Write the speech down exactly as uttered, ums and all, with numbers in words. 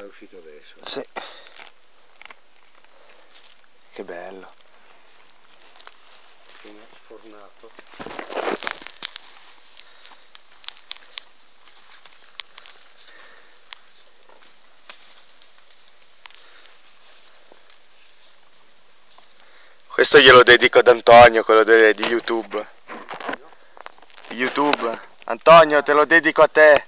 uscito adesso. Sì. Che bello. Appena sfornato. Questo glielo dedico ad Antonio, quello de- di YouTube. Di YouTube. Antonio, te lo dedico a te.